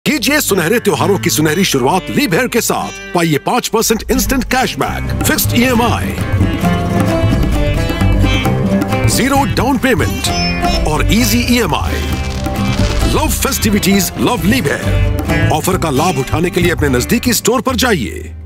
कीजिए सुनहरे त्योहारों की सुनहरी शुरुआत लीबहेर के साथ। पाइए 5% instant cashback, fixed EMI, 0 down payment और easy EMI। Love festivities, love लीबहेर। ऑफर का लाभ उठाने के लिए अपने नजदीकी स्टोर पर जाइए।